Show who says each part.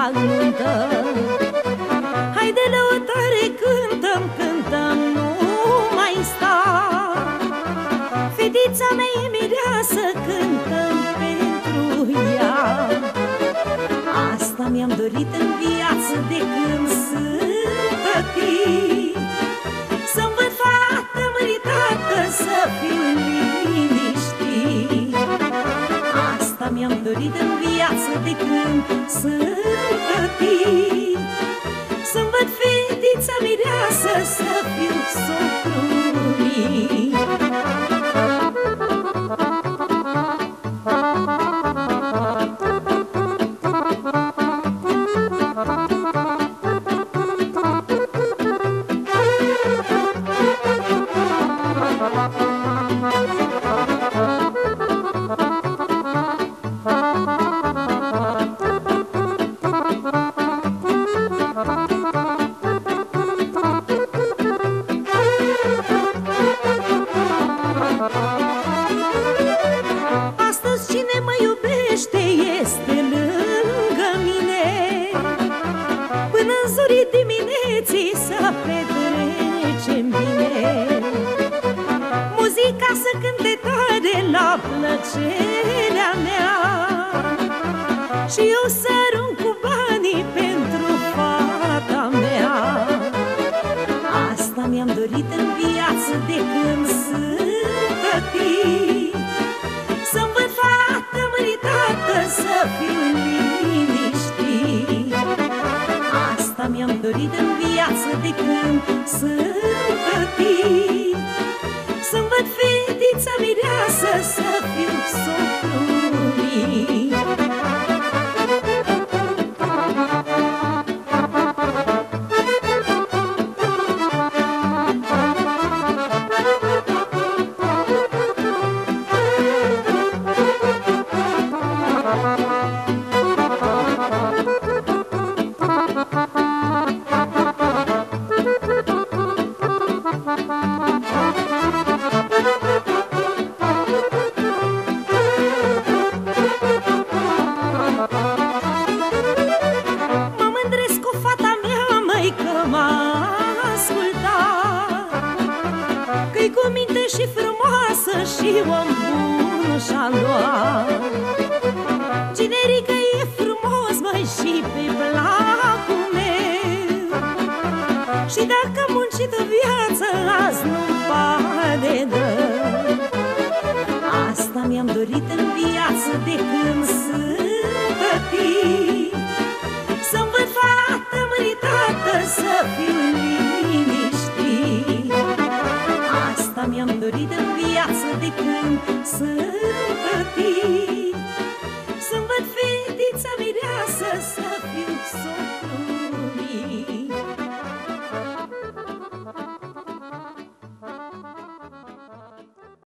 Speaker 1: la nuntă. Haide lăutare, cântăm, cântăm, nu mai sta. Fetița mea e mireasă, cântăm pentru ea. Asta mi-am dorit în viață de când sunt tătii. Să-mi văd fată măritată, să fiu liniștit. Asta mi-am dorit în viață de când sunt tătii. Să-mi văd fetița mireasă, să fiu socrul ei. Astăzi cine mă iubește este lângă mine. Până-n zorii dimineții să petrecem bine. Muzica să cânte tare la plăcerea mea. Și eu să arunc cu banii pentru fata mea. Asta mi-am dorit în viață de când sunt tătii. Să-mi văd fată măritată, să fiu liniștit. Asta mi-am dorit în viață de când sunt tătii. Să-mi văd fetița mireasă, să fiu socrul ei. Mă mândresc cu fata mea, măi, că m-a ascultat, că-i cu minte și frumoasă și om bun și-a luat. Generică e frumos, măi, și pe placul meu. Și dacă am muncit în viață, azi nu-mi pare dă. Asta mi-am dorit în viață de când sunt tătii. Să-mi văd fată măritată, să fiu liniștit. Asta mi-am dorit în viață de când sunt tătii. Să-mi văd fetița mireasă, să fiu